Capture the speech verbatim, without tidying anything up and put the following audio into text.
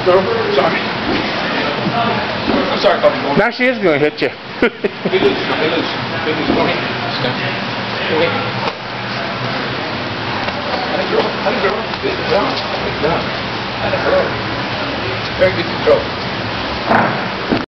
Girl, sorry. I'm sorry, Bobby. Now she is going to hit you. Be loose, be loose, be loose. Go ahead. Step. Go ahead. Atta girl, atta girl. Good job, good job. Atta girl. Very good control.